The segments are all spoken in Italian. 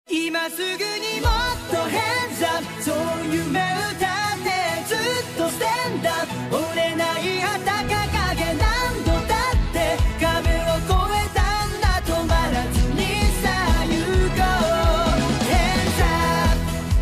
今すぐにもっと hands up そう夢歌ってずっとスタンダップ折れない旗掲げ何度だって壁を越えたんだ止まらずにさあ行こう hands up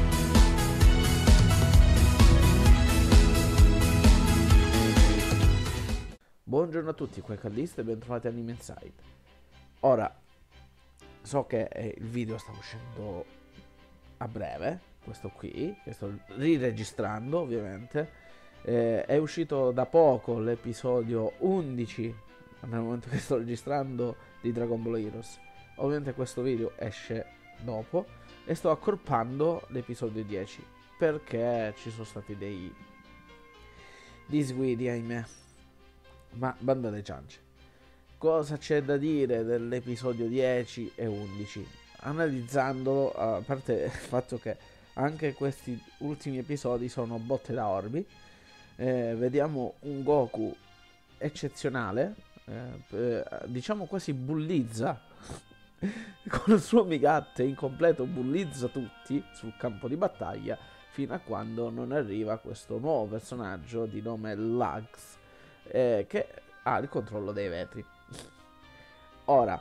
Buongiorno a tutti, qua è Callista e bentrovati a Anime Inside. Ora, so che il video sta uscendo a breve, questo qui, che sto riregistrando ovviamente. È uscito da poco l'episodio 11, nel momento che sto registrando, di Dragon Ball Heroes. Ovviamente questo video esce dopo e sto accorpando l'episodio 10 perché ci sono stati dei disguidi, ahimè. Ma banda alle ciance. Cosa c'è da dire dell'episodio 10 e 11? Analizzandolo, a parte il fatto che anche questi ultimi episodi sono botte da orbi, vediamo un Goku eccezionale, diciamo quasi bullizza con il suo Migatte incompleto, bullizza tutti sul campo di battaglia fino a quando non arriva questo nuovo personaggio di nome Lux, che ha il controllo dei vetri. Ora,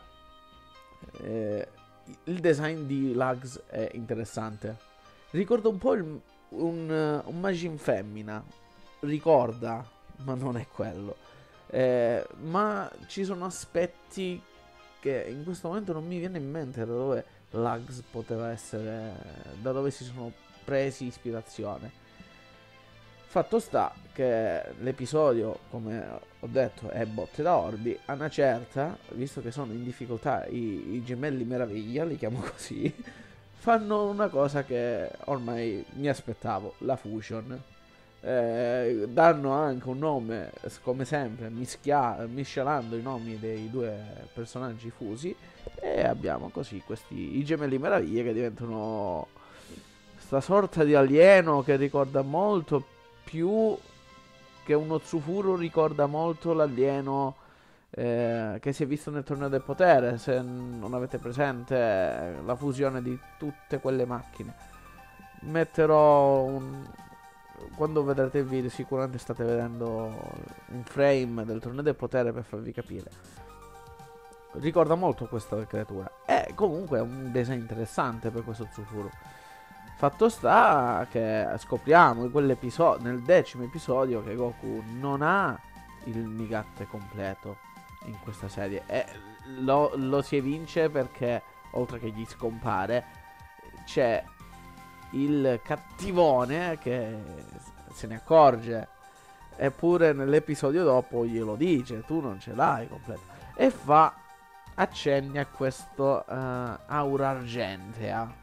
il design di Lux è interessante. Ricorda un po' un Majin femmina. Ricorda, ma non è quello. Ma ci sono aspetti che in questo momento non mi viene in mente da dove Lux poteva essere, da dove si sono presi ispirazione. Fatto sta che l'episodio, come ho detto, è botte da orbi. A una certa, visto che sono in difficoltà i gemelli meraviglia, li chiamo così, fanno una cosa che ormai mi aspettavo, la fusion. Danno anche un nome, come sempre, miscelando i nomi dei due personaggi fusi, e abbiamo così i gemelli meraviglia che diventano sta sorta di alieno che ricorda molto più che uno Tsufuru, ricorda molto l'alieno che si è visto nel Torneo del Potere, se non avete presente la fusione di tutte quelle macchine. Metterò quando vedrete il video sicuramente state vedendo un frame del Torneo del Potere per farvi capire. Ricorda molto questa creatura e comunque è un design interessante per questo Tsufuru. Fatto sta che scopriamo in quell'episodio, nel 10° episodio, che Goku non ha il Migatte completo in questa serie e lo si evince perché oltre che gli scompare c'è il cattivone che se ne accorge, eppure nell'episodio dopo glielo dice: tu non ce l'hai completo, e fa accenni a questo aura argentea.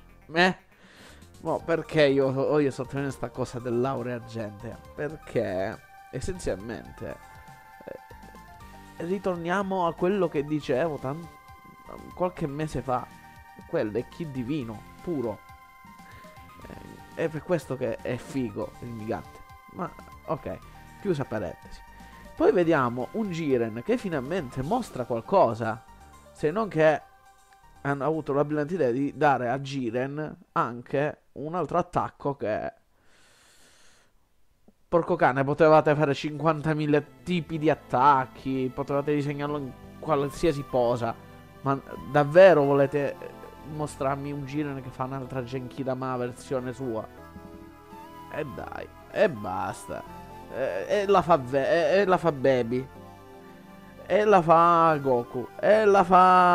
Perché io voglio sottolineare questa cosa dell'aura argentea? Perché essenzialmente ritorniamo a quello che dicevo qualche mese fa. Quello è chi divino, puro. È per questo che è figo il Migatte. Ma ok, chiusa parentesi. Poi vediamo un Jiren che finalmente mostra qualcosa, se non che hanno avuto la brillante idea di dare a Jiren anche un altro attacco che, porco cane, potevate fare 50.000 tipi di attacchi, potevate disegnarlo in qualsiasi posa, ma davvero volete mostrarmi un Jiren che fa un'altra Genkidama versione sua? E dai, e basta, e la fa Baby, e la fa Goku, e la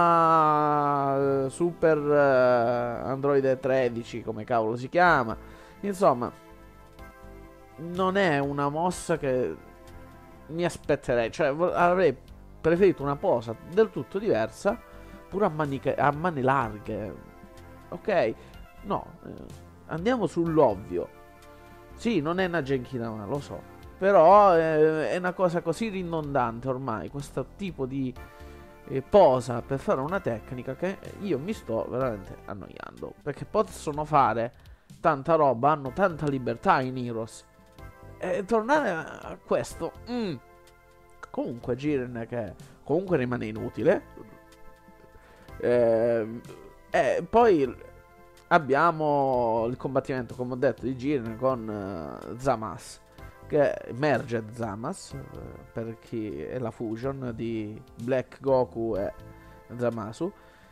fa Super Android 13, come cavolo si chiama. Insomma, non è una mossa che mi aspetterei. Cioè, avrei preferito una posa del tutto diversa, pure a mani larghe. Ok? No, andiamo sull'ovvio. Sì, non è una Genkidama, lo so. Però è una cosa così ridondante ormai, questo tipo di posa per fare una tecnica, che io mi sto veramente annoiando. Perché possono fare tanta roba, hanno tanta libertà in Heroes, e tornare a questo comunque Jiren, che comunque rimane inutile, poi abbiamo il combattimento, come ho detto, di Jiren con Zamasu, che è Merged Zamasu, per chi è la fusion di Black Goku e Zamasu.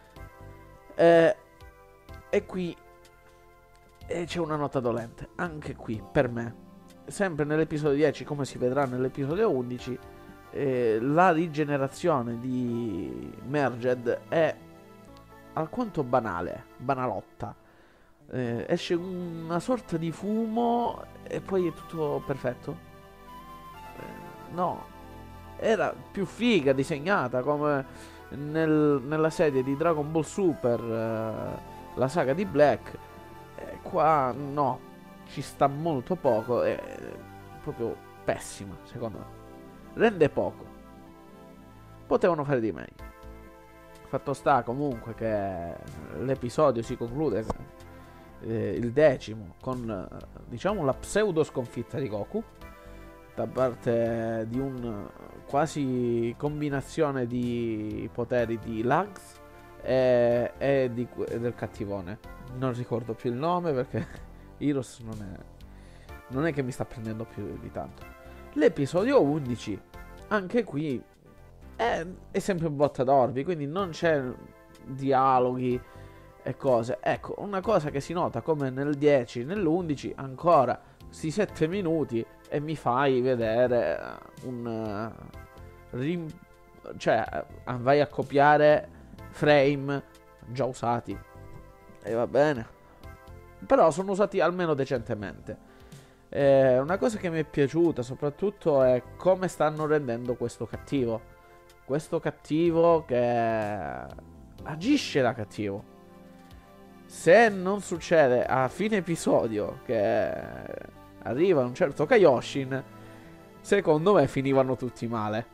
E qui c'è una nota dolente, anche qui per me, sempre nell'episodio 10, come si vedrà nell'episodio 11, la rigenerazione di Merged è alquanto banalotta. Esce una sorta di fumo e poi è tutto perfetto. No, era più figa disegnata, come nella serie di Dragon Ball Super, la saga di Black. Qua no, ci sta molto poco, è proprio pessima secondo me, rende poco, potevano fare di meglio. Fatto sta comunque che l'episodio si conclude, il 10º, con diciamo la pseudo sconfitta di Goku da parte di un quasi combinazione di poteri di Lags e del cattivone. Non ricordo più il nome perché Heroes non è che mi sta prendendo più di tanto. L'episodio 11, anche qui è sempre un botta d'orbi, quindi non c'è dialoghi e cose. Ecco, una cosa che si nota come nel 10, nell'11, ancora sti 7 minuti e mi fai vedere cioè vai a copiare frame già usati e va bene, però sono usati almeno decentemente. Una cosa che mi è piaciuta soprattutto è come stanno rendendo questo cattivo che agisce da cattivo. Se non succede a fine episodio che arriva un certo Kaioshin, secondo me finivano tutti male.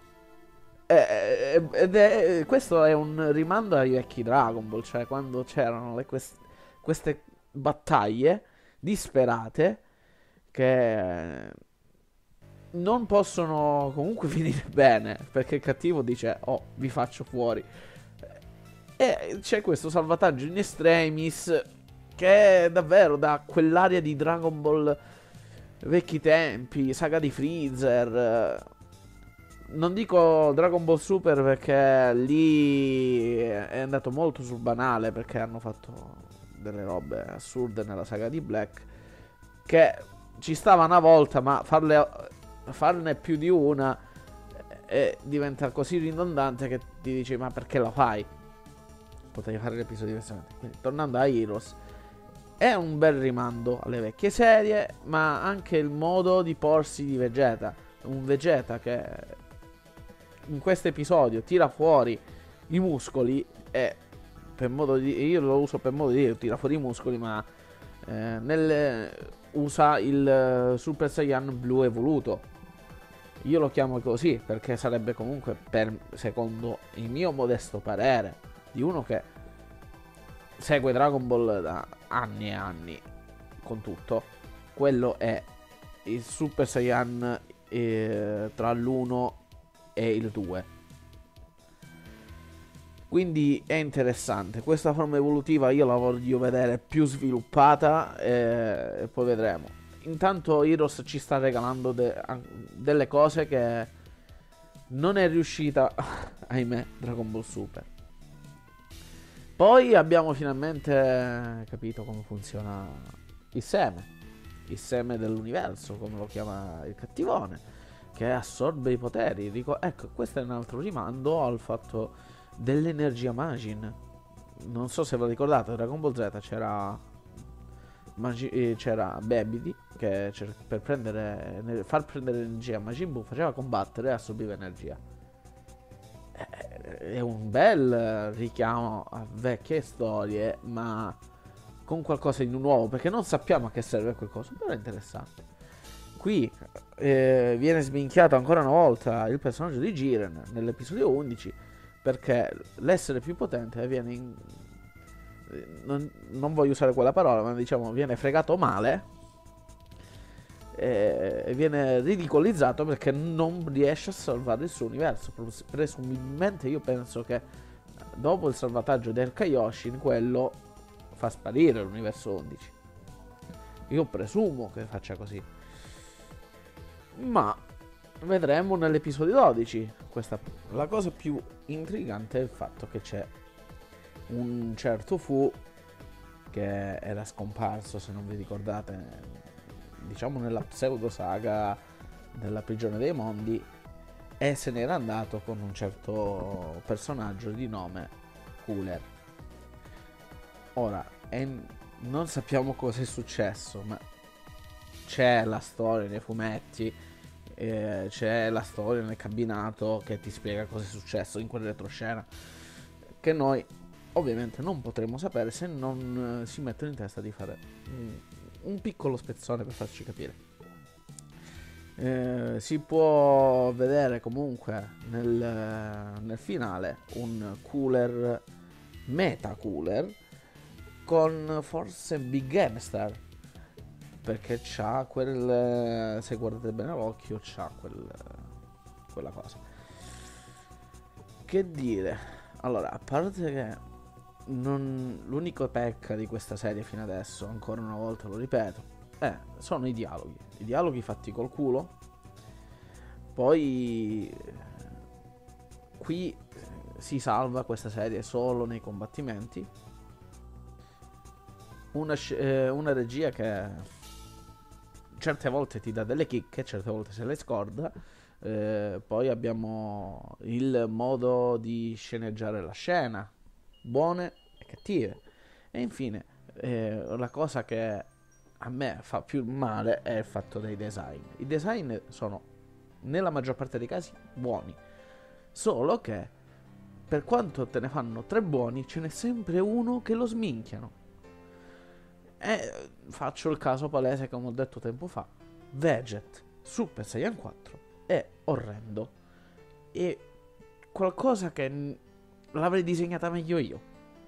Questo è un rimando ai vecchi Dragon Ball, cioè quando c'erano queste battaglie disperate che non possono comunque finire bene, perché il cattivo dice oh vi faccio fuori, e c'è questo salvataggio in extremis che davvero dà quell'aria di Dragon Ball vecchi tempi, saga di Freezer. Non dico Dragon Ball Super perché lì è andato molto sul banale, perché hanno fatto delle robe assurde nella saga di Black che ci stava una volta, ma farne più di una diventa così ridondante che ti dici ma perché la fai? Potevi fare l'episodio diversamente. Quindi tornando a Heroes, è un bel rimando alle vecchie serie, ma anche il modo di porsi di Vegeta, un Vegeta che in questo episodio tira fuori i muscoli e per modo di, io lo uso per modo di dire, tira fuori i muscoli, ma usa il Super Saiyan blu evoluto. Io lo chiamo così perché sarebbe comunque, secondo il mio modesto parere, di uno che segue Dragon Ball da anni e anni con tutto, quello è il Super Saiyan tra l'1 e il 2. Quindi è interessante questa forma evolutiva, io la voglio vedere più sviluppata e poi vedremo. Intanto Heroes ci sta regalando delle cose che non è riuscita ahimè Dragon Ball Super. Poi abbiamo finalmente capito come funziona il seme dell'universo, come lo chiama il cattivone, che assorbe i poteri. Ecco, questo è un altro rimando al fatto dell'energia Majin. Non so se ve lo ricordate, in Dragon Ball Z c'era Babidi che per far prendere energia a Majin Buu faceva combattere e assorbiva energia. È un bel richiamo a vecchie storie, ma con qualcosa di nuovo, perché non sappiamo a che serve quel coso, però è interessante. Qui viene sminchiato ancora una volta il personaggio di Jiren nell'episodio 11, perché l'essere più potente viene non voglio usare quella parola, ma diciamo viene fregato male e viene ridicolizzato perché non riesce a salvare il suo universo. Presumibilmente io penso che dopo il salvataggio del Kaioshin quello fa sparire l'universo 11. Io presumo che faccia così. Ma vedremo nell'episodio 12. La cosa più intrigante è il fatto che c'è un certo Fu che era scomparso, se non vi ricordate, diciamo nella pseudo saga della prigione dei mondi, e se n'era andato con un certo personaggio di nome Cooler. Ora, non sappiamo cosa è successo, ma c'è la storia nei fumetti, c'è la storia nel cabinato che ti spiega cosa è successo in quel retroscena, che noi ovviamente non potremo sapere se non si mettono in testa di fare un piccolo spezzone per farci capire. Si può vedere comunque nel finale un Cooler, Meta Cooler, con forse Big Hamster, perché c'ha quel, se guardate bene l'occhio, c'ha quella cosa. Che dire, allora, a parte che l'unico pecca di questa serie fino adesso, ancora una volta lo ripeto, sono i dialoghi fatti col culo. Poi qui si salva questa serie solo nei combattimenti. Una regia che certe volte ti dà delle chicche, certe volte se le scorda. Poi abbiamo il modo di sceneggiare la scena, buone e cattive. E infine la cosa che a me fa più male è il fatto dei design. I design sono nella maggior parte dei casi buoni, solo che per quanto te ne fanno 3 buoni, ce n'è sempre uno che lo sminchiano. E faccio il caso palese, come ho detto tempo fa: Veget Super Saiyan 4 è orrendo, è qualcosa che l'avrei disegnata meglio io.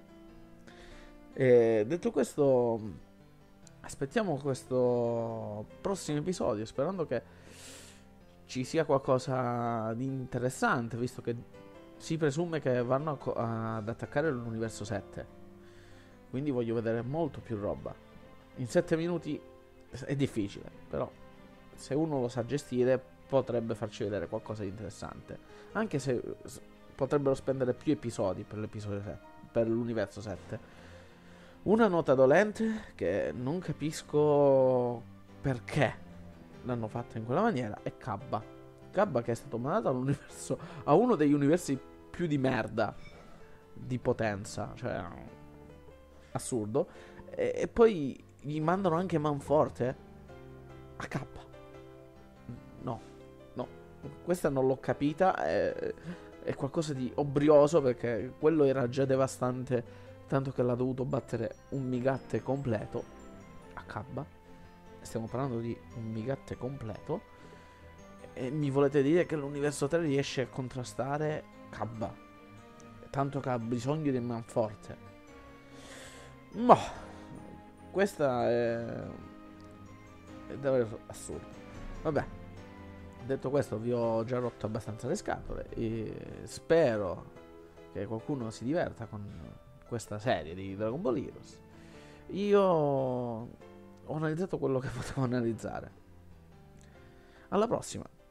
E detto questo, aspettiamo questo prossimo episodio, sperando che ci sia qualcosa di interessante, visto che si presume che vanno ad attaccare l'universo 7. Quindi voglio vedere molto più roba. In 7 minuti è difficile, però se uno lo sa gestire potrebbe farci vedere qualcosa di interessante. Anche se potrebbero spendere più episodi per l'episodio 7, per l'universo 7. Una nota dolente che non capisco perché l'hanno fatta in quella maniera è Cabba, che è stato mandato all'universo, a uno degli universi più di merda di potenza, cioè assurdo, e poi gli mandano anche manforte a K. No, questa non l'ho capita, è qualcosa di obrioso, perché quello era già devastante, tanto che l'ha dovuto battere un Migatte completo a Cabba. Stiamo parlando di un Migatte completo, e mi volete dire che l'universo 3 riesce a contrastare Cabba, tanto che ha bisogno di manforte? Ma questa è davvero assurdo. Vabbè, detto questo, vi ho già rotto abbastanza le scatole e spero che qualcuno si diverta con questa serie di Dragon Ball Heroes. Io ho analizzato quello che potevo analizzare. Alla prossima.